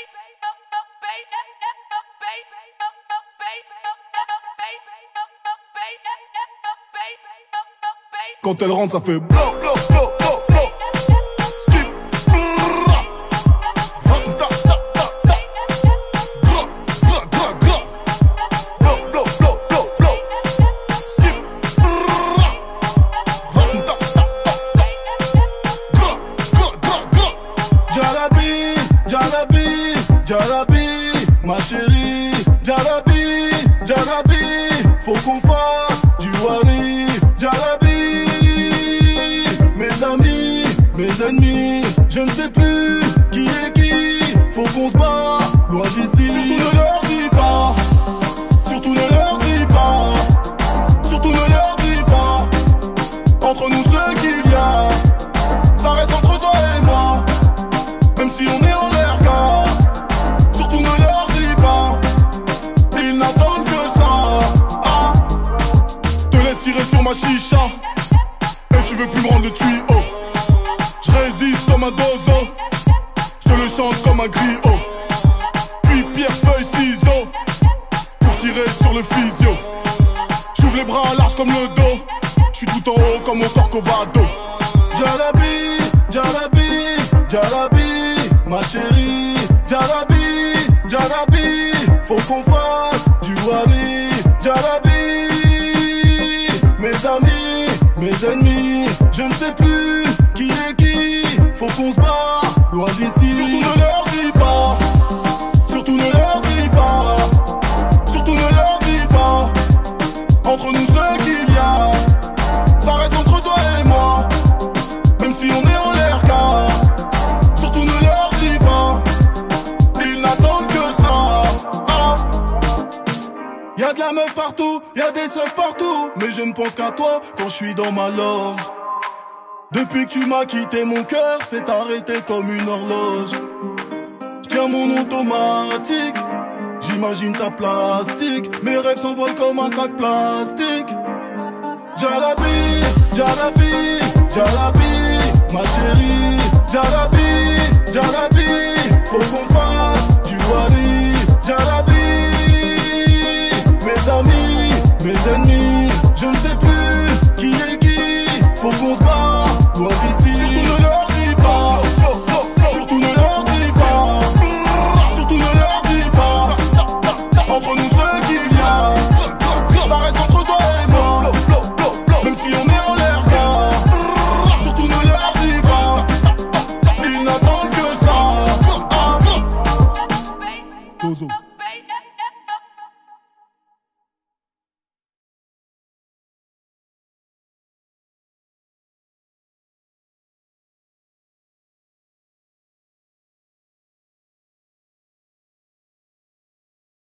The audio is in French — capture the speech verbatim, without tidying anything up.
Quand elle rentre, ça fait blo blo blo blo blo. Skip. Brrrra. Rat-ta ta ta ta. Gra gra gra gra. Blo blo blo blo blo. Skip. Brrrra. Rat-ta ta ta ta. Gra gra gra gra. Jalabi, Jalabi, Jalabi, ma chérie. Jalabi, Jalabi, faut qu'on fasse du wari. Jalabi. Mes ennemis, je ne sais plus qui est qui. Faut qu'on se bat, loin d'ici. Surtout ne leur dis pas. Surtout ne leur dis pas. Surtout ne leur dis pas. Entre nous ce qu'il y a, ça reste entre toi et moi. Même si on est en l'air car. Surtout ne leur dis pas. Ils n'attendent que ça. Ah. Te laisse tirer sur ma chicha. Et tu veux plus me rendre le tuyau. Je résiste comme un dozo, je te le chante comme un griot. Puis pierre, feuille, ciseaux, pour tirer sur le physio. J'ouvre les bras larges comme le dos, je suis tout en haut comme mon Corcovado. Jalabi, Jalabi, Jalabi, ma chérie. Jalabi, Jalabi, faut qu'on fasse du wari. Jalabi, mes amis, mes ennemis, je ne sais plus qui est qui. Faut qu'on se bat, loin d'ici. Surtout ne leur dis pas. Surtout ne leur dis pas. Surtout ne leur dis pas. Entre nous ce qu'il y a, ça reste entre toi et moi. Même si on est en l'air car. Surtout ne leur dis pas. Ils n'attendent que ça. Ah. Y'a de la meuf partout, y'a des seufs partout. Mais je ne pense qu'à toi quand je suis dans ma loge. Depuis que tu m'as quitté, mon cœur s'est arrêté comme une horloge. J'tiens mon automatique, j'imagine ta plastique. Mes rêves s'envolent comme un sac plastique. Jalabi, Jalabi, Jalabi, ma chérie. Jalabi, Jalabi, faut qu'on fasse du wari. Jalabi, mes amis, mes ennemis, je ne sais plus qui est qui. Faut qu'on se bat, loin d'ici. Surtout ne leur dis pas. Surtout ne leur dis pas. Surtout ne leur dis pas. Entre nous ce qu'il y a, ça reste entre toi et moi. Même si on est en l'air car. Surtout ne leur dis pas. Ils n'attendent que ça. Dozo.